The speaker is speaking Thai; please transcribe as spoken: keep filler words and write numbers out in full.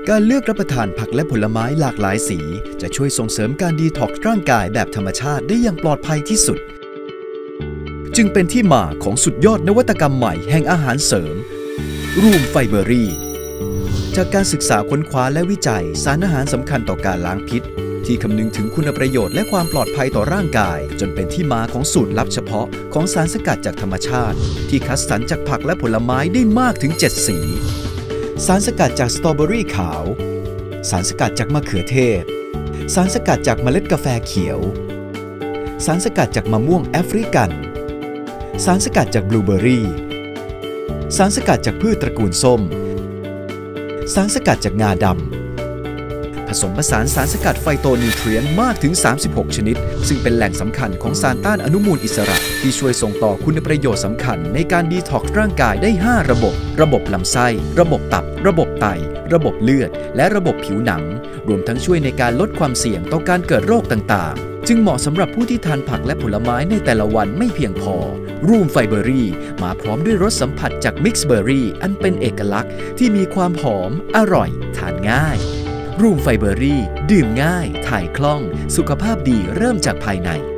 การเลือกรับประทานผักและผลไม้หลากหลายสีจะช่วยส่งเสริมการดีท็อกซ์ร่างกายแบบธรรมชาติได้อย่างปลอดภัยที่สุดจึงเป็นที่มาของสุดยอดนวัตกรรมใหม่แห่งอาหารเสริมรูมไฟเบอรี่จากการศึกษาค้นคว้าและวิจัยสารอาหารสำคัญต่อการล้างพิษที่คำนึงถึงคุณประโยชน์และความปลอดภัยต่อร่างกายจนเป็นที่มาของสูตรลับเฉพาะของสารสกัดจากธรรมชาติที่คัดสรรจากผักและผลไม้ได้มากถึงเจ็ดสีสารสกัดจากสตรอเบอรี่ขาวสารสกัดจากมะเขือเทศสารสกัดจากเมล็ดกาแฟเขียวสารสกัดจากมะม่วงแอฟริกันสารสกัดจากบลูเบอร์รี่สารสกัดจากพืชตระกูลส้มสารสกัดจากงาดำผสมผสานสารสกัดไฟโตนิวเทรียนต์มากถึงสามสิบหกชนิดซึ่งเป็นแหล่งสำคัญของสารต้านอนุมูลอิสระที่ช่วยส่งต่อคุณประโยชน์สำคัญในการดีท็อกซ์ร่างกายได้ห้าระบบระบบลำไส้ระบบตับระบบไตระบบเลือดและระบบผิวหนังรวมทั้งช่วยในการลดความเสี่ยงต่อการเกิดโรคต่างๆจึงเหมาะสำหรับผู้ที่ทานผักและผลไม้ในแต่ละวันไม่เพียงพอรูมไฟเบอรี่มาพร้อมด้วยรสสัมผัสจากมิกซ์เบอร์รี่อันเป็นเอกลักษณ์ที่มีความหอมอร่อยทานง่ายรูมไฟเบอรี่ดื่มง่ายถ่ายคล่องสุขภาพดีเริ่มจากภายใน